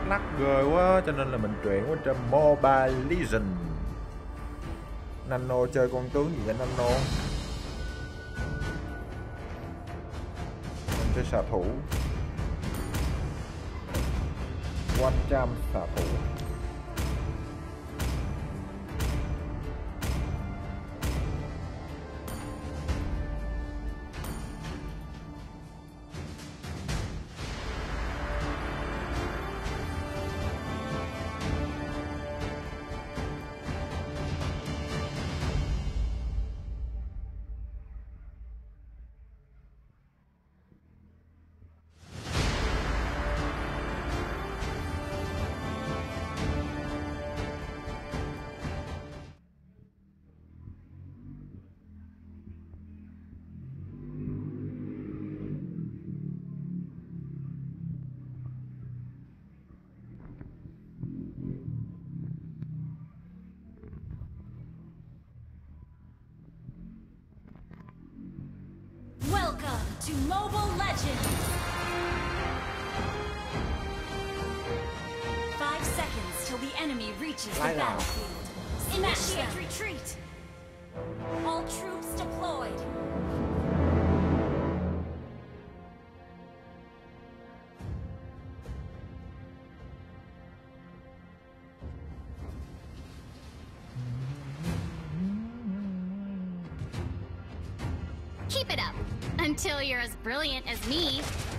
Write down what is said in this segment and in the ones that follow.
lắc ghê quá cho nên là mình chuyển qua trên Mobile Legends. Nano chơi con tướng gì vậy Nano? Mình chơi xạ thủ 100 xạ thủ. Welcome to Mobile Legends! 5 seconds till the enemy reaches the battlefield. Initiate retreat! All troops deployed! Keep it up, until you're as brilliant as me.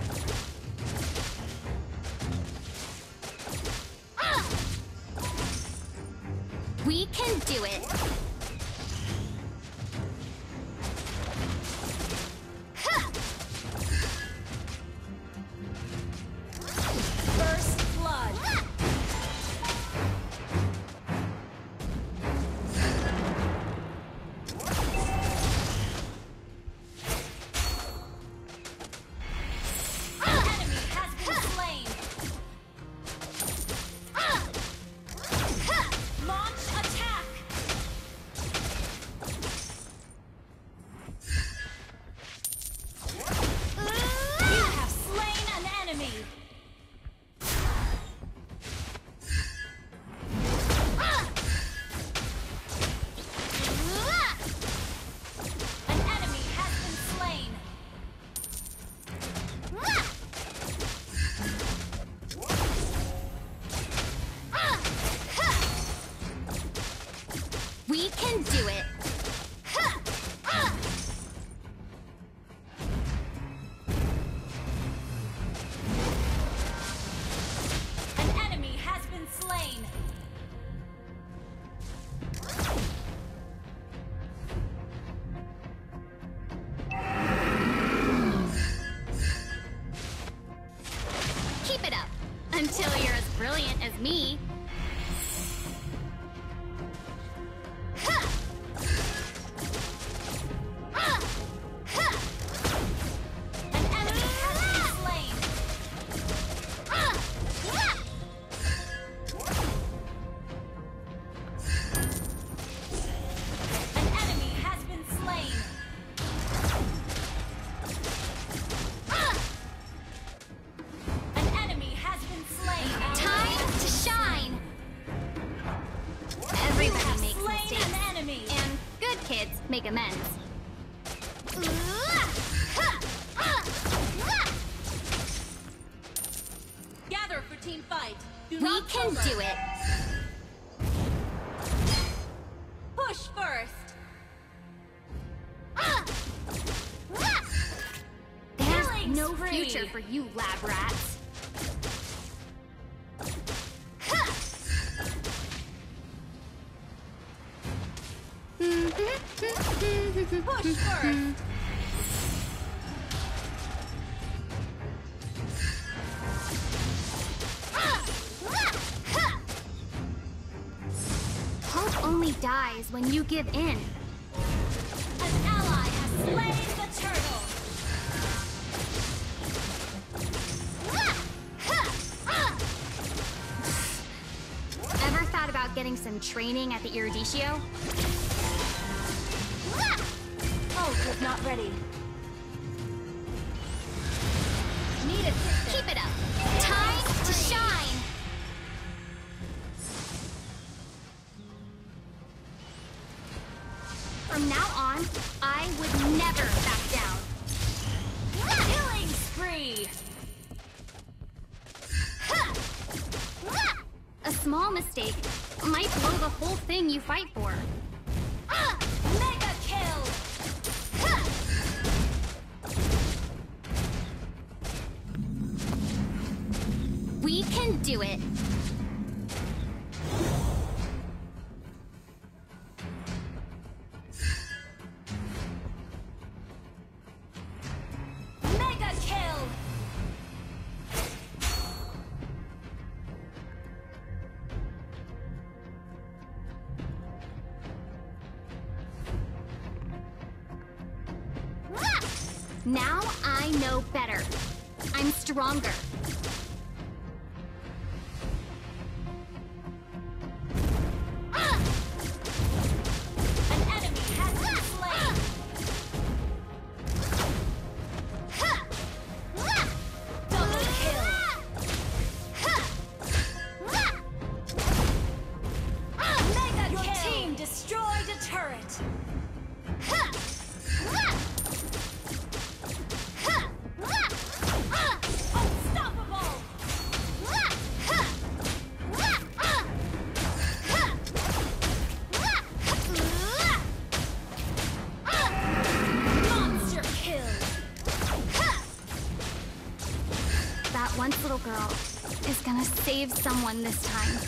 We can do it. First blood! We can do it. An enemy has been slain. Keep it up, until you're as brilliant as me. Kids make amends. Gather for team fight. We can do it. Push first. There's no future for you, lab rats. Push first. Hope only dies when you give in. An ally has slain the turtle. Ever thought about getting some training at the Eruditio? Ult is not ready. Need assistance. Keep it up. Time to shine. small mistake might blow the whole thing you fight for. Mega kill! We can do it. Mega kill! Now I know better. I'm stronger. An enemy has been slain! Double kill! Mega Your kill! Team destroyed a turret! Unstoppable! Monster kill! That once little girl is gonna save someone this time.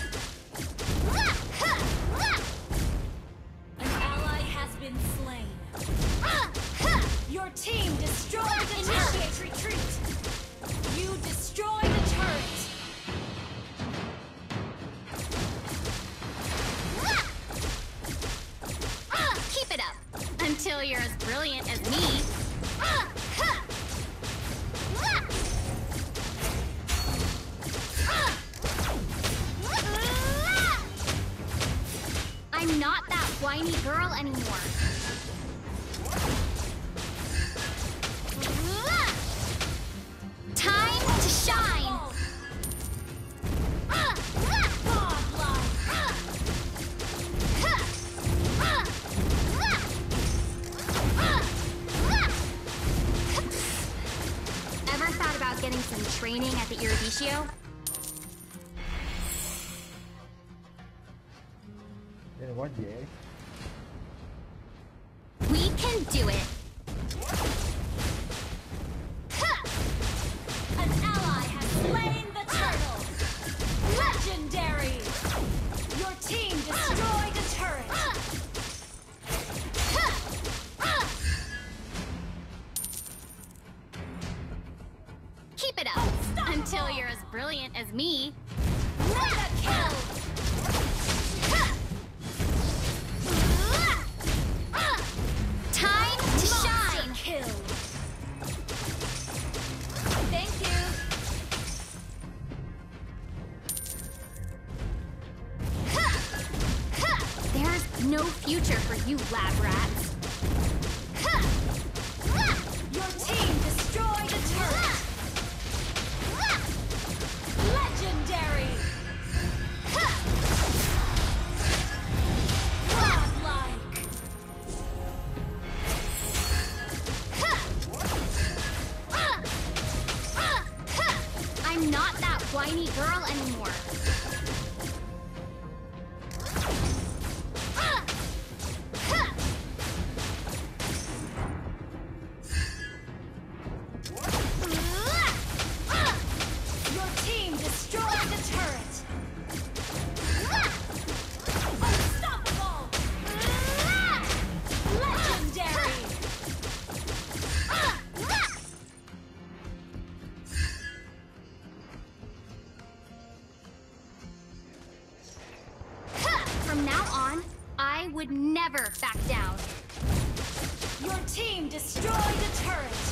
An ally has been slain. Your team destroyed the turret! Initiate retreat! You destroyed the turret! Keep it up until you're as brilliant as me. I'm not that whiny girl anymore. Time to shine! Ever thought about getting some training at the Iridicio? Đây là quá dễ. We can do it! An ally has slain the turtle! Legendary! Your team destroyed a turret! Keep it up until you're as brilliant as me. Mega kill! Time to Monster shine! kill! Thank you! There's no future for you, lab rats. Your team destroyed a turret! Legendary! Godlike! I'm not that whiny girl anymore. Your team destroyed the turret! Unstoppable! Legendary! From now on, I would never back down. Your team destroyed a turret!